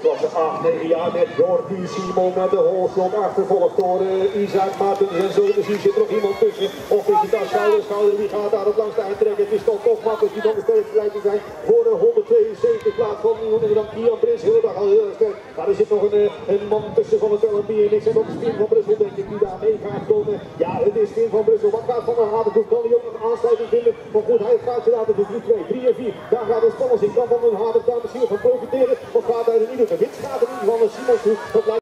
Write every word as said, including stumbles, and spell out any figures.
klasse acht negen jaar met Jordi Simon met de holshot achtervolgd door uh, Isaac Martens. En zo te zien zit er nog iemand tussen. Of is het dan schouder, schouder, wie gaat daar op langs de eind trekken? Het is toch toch Martens die dan de sterkste lijkt te zijn voor de honderdtweeënzeventig plaats van dan Kian Prins. Heel erg al heel erg sterk. Maar er zit nog een, een man tussen van het L M B en niks. En ook de Spin van Brussel denk ik die daar mee gaat komen. Ja, het is Spin van Brussel. Wat gaat Van der Haten doen? Kan hij ook nog aansluiting vinden? Maar goed, hij gaat ze laten doen. drie, twee, drie en vier. Daar gaat het spannend in. Kan Van der Haten daar misschien van profiteren. Of gaat hij er niet doen? De winst gaat er niet van Simons toe.